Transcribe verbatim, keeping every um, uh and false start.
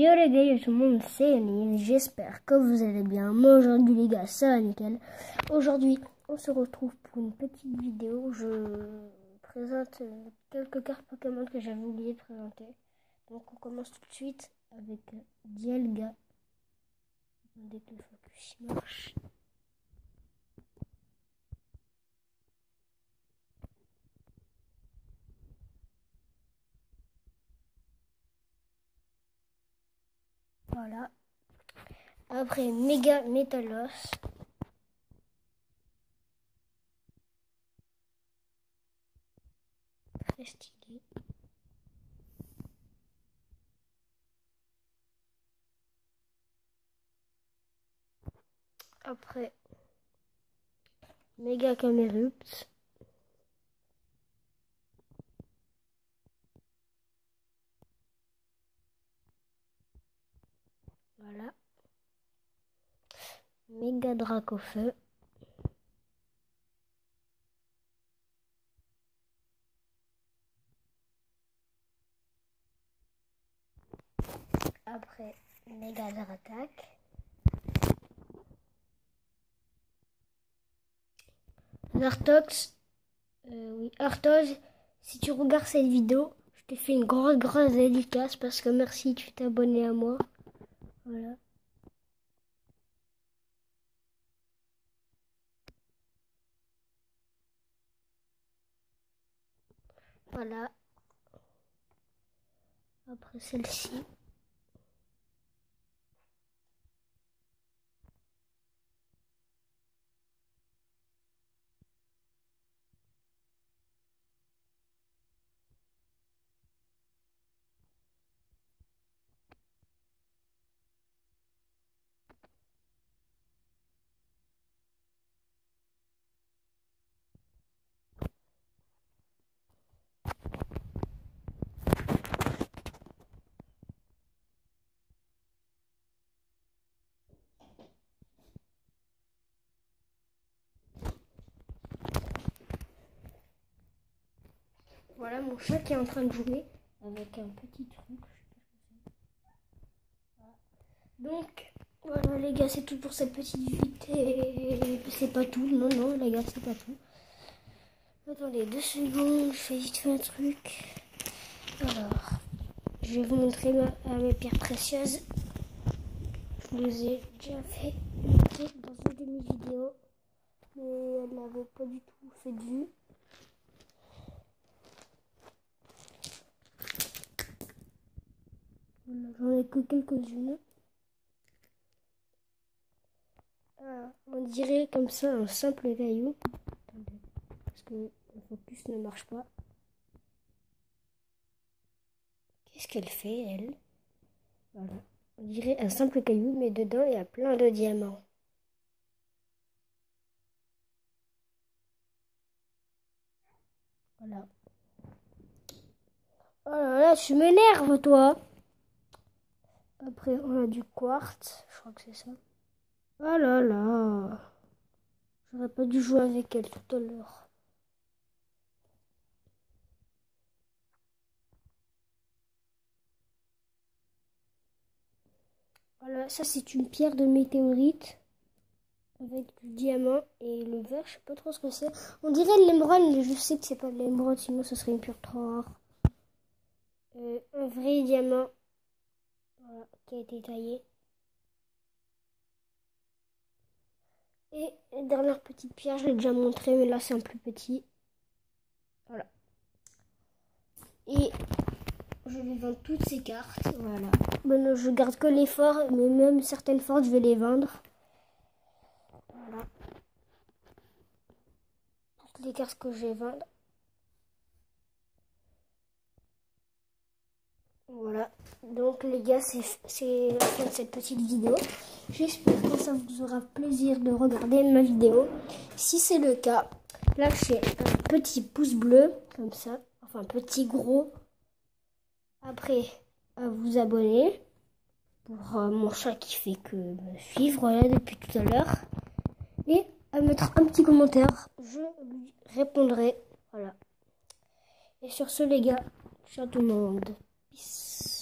Yo les gars, yo tout le monde, c'est Yannis, j'espère que vous allez bien. Moi aujourd'hui les gars, ça va nickel. Aujourd'hui, on se retrouve pour une petite vidéo. Je présente quelques cartes Pokémon que j'avais oublié de présenter. Donc on commence tout de suite avec Dialga. Dès que le focus marche. Voilà. Après, Méga Métalos. Très stylé. Après, Méga Camerupt. Voilà. Méga Dracofeu. Après, Méga Dratak. Artox. Euh, oui, Artoz, si tu regardes cette vidéo, je te fais une grosse, grosse dédicace parce que merci, tu t'es abonné à moi. Voilà. Voilà. Après celle-ci. Voilà mon chat qui est en train de jouer avec un petit truc. Voilà. Donc, voilà les gars, c'est tout pour cette petite vidéo. C'est pas tout, non, non les gars, c'est pas tout. Attendez deux secondes, je fais vite fait un truc. Alors, je vais vous montrer ma, mes pierres précieuses. Je vous ai déjà fait dans une de mes vidéos, mais elle n'avait pas du tout fait de vue. J'en ai que quelques-unes. Ah, on dirait comme ça un simple caillou. Attendez, parce que le focus ne marche pas. Qu'est-ce qu'elle fait, elle? Voilà. On dirait un simple caillou, mais dedans, il y a plein de diamants. Voilà. Oh là là, tu m'énerves, toi! Après, on a du quartz. Je crois que c'est ça. Oh là là! J'aurais pas dû jouer avec elle tout à l'heure. Voilà, ça c'est une pierre de météorite. Avec du diamant et le vert, je sais pas trop ce que c'est. On dirait de l'émeraude, mais je sais que c'est pas de l'émeraude, sinon ce serait une pierre trop rare. Euh, un vrai diamant, voilà, qui a été taillé. Et la dernière petite pierre, je l'ai déjà montré, mais là c'est un plus petit. Voilà. Et je vais vendre toutes ces cartes. Voilà. Bon, je garde que les forts, mais même certaines fortes, je vais les vendre. Voilà. Toutes les cartes que je vais vendre. Voilà, donc les gars, c'est la fin de cette petite vidéo. J'espère que ça vous aura plaisir de regarder ma vidéo. Si c'est le cas, lâchez un petit pouce bleu, comme ça, enfin petit gros. Après, à vous abonner pour euh, mon chat qui fait que me suivre là depuis tout à l'heure. Et à mettre un petit commentaire, je lui répondrai. Voilà. Et sur ce les gars, ciao tout le monde. Peace.